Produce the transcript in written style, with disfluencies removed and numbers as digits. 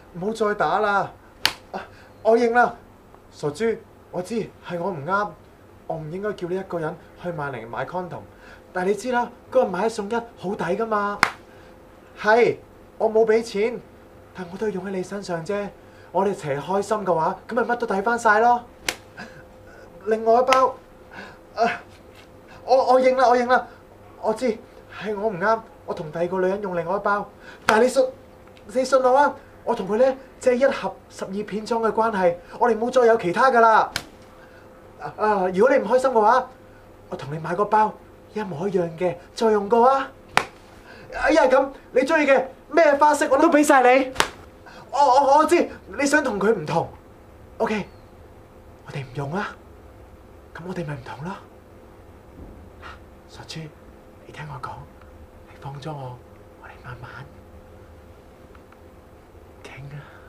唔好再打啦！我認啦，傻豬，我知係我唔啱，我唔應該叫你一個人去萬寧買 condom。但係你知啦，嗰日買一送一好抵噶嘛。係，我冇俾錢，但我都係用喺你身上啫。我哋一齊開心嘅話，咁咪乜都抵翻晒咯。另外一包，我認啦，我知係我唔啱，我同第二個女人用另外一包。但係你信我啊！我同佢咧即係一盒12片裝嘅關係，我哋冇再有其他噶啦。如果你唔開心嘅話，我同你買個包一模一樣嘅，再用過啊！一係咁，你中意嘅咩花色我都俾晒你。我知你想同佢唔同 ，OK， 我哋唔用啦，咁我哋咪唔同咯。傻豬，你聽我講，你放咗我哋慢慢傾啊。